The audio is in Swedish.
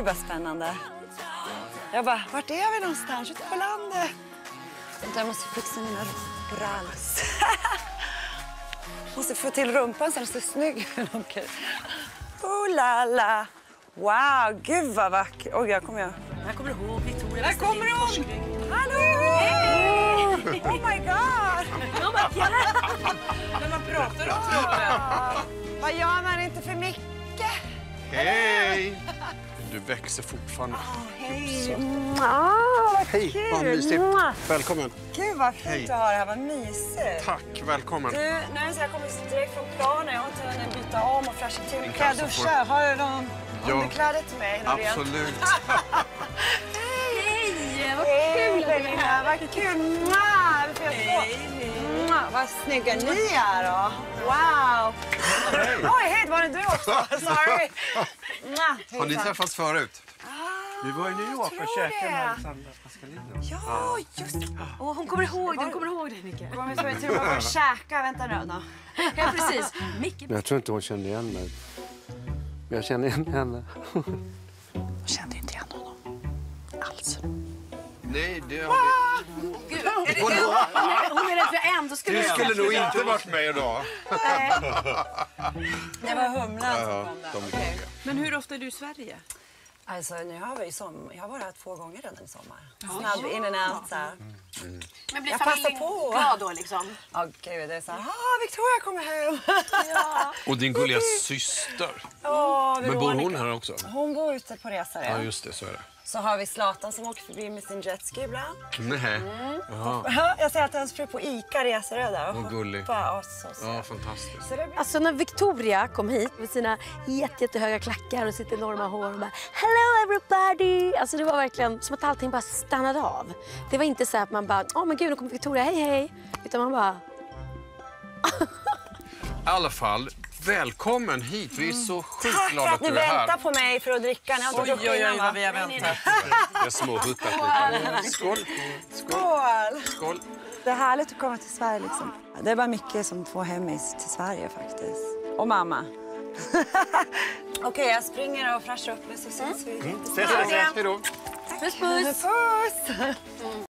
Gud vad spännande. Jag bara, vart är vi någonstans? Ute på landet. Jag måste fixa mina bralls. Måste få till rumpan så den ser snygg. Oh la la. Wow, gud vad vacker. Oj, jag kommer. Här kommer du ihåg Victoria. Här kommer hon! Hallå! Hej! Oh my god! När man pratar om traven. Vad gör man inte för mycket? Hej! Du växer fortfarande. Hej! Hej, vad mysigt. Välkommen. Gud vad fint att ha det här, vad mysigt. Tack, välkommen. Du, nu så jag kommer direkt från planen. Jag har inte hunnit byta om och fräscha till. Kan jag kanske duscha? Har du någon underkläder till mig? Absolut. Hej, vad Hej, kul att du är här. vad kul. Vad snygga ni är då. Wow. Oj, hej, var det du också? Sorry. Har ni träffats förut? Vi var i New York och käkade med Alexandra Pascalino. Ja, just det. Hon kommer ihåg det, hon kommer ihåg det, Micke. Kommer vi till att bara käka. Vänta nu då. Ja, precis. Micke. Men jag tror inte hon kände igen mig. Men jag känner igen henne. Jag kände inte igen honom. Alls. Nej, det har vi... Gud, är det, hon är rädd för en, då skulle Du jag... skulle nog inte varit med idag. Det var humlan som kom där. Okay. Men hur ofta är du i Sverige? Alltså, nu har vi jag har varit här 2 gånger redan i sommar. Snabb in and out så här. Men blir Jag passar familjen på. glad då liksom? Ja, gud, det är så här. Victoria kommer hem. Ja. Och din gulliga syster. Men bor hon här också? Hon bor ute på resa. Ja, just det, så är det. Så har vi Zlatan som åker förbi med sin jetski ibland. Nej. Jag ser att hans fru på Ica reser där. Vad gullig. Ja, fantastiskt. så det blir... Alltså när Victoria kom hit med sina jättehöga klackar och sitt enorma hår och bara hello everybody. Alltså det var verkligen som att allting bara stannade av. Det var inte så att man bara, men gud nu kommer Victoria, hej hej. Utan man bara... I alla fall, välkommen hit. Vi är så sjukt Tack glada för att att ni du är här. väntar på mig för att dricka. Ni har inte druckit innan, va? Vi har väntat. Jag har småhuttat lite. Skål. Skål! Skål. Det är härligt att komma till Sverige liksom. Det är bara Micke som får hem mig till Sverige faktiskt. Och mamma. Okej, jag springer och fräschar upp mig så syns vi. Ses. Hej då. Puss puss! Puss!